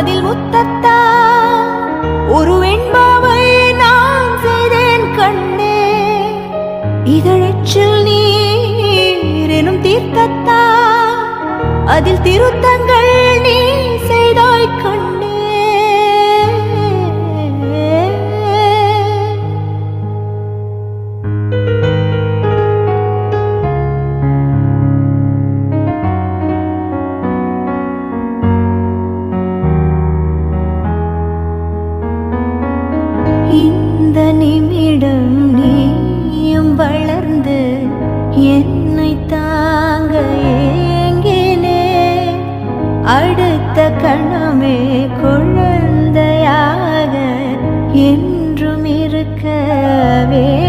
அதில் முத்தத்தா ஒரு வெண்பாவை நான் செய்தேன் கண்ணே இதழச்சில் நீர் எனும் தீர்த்தத்தா அதில் திருத்தங்கள் நீ செய்தாய் கண்ணே இந்த நிமிடம் நீயும் வளர்ந்து என்னை தாங்க ஏங்கினே அடுத்த கணமே குழந்தையாக என்றும் இருக்கவே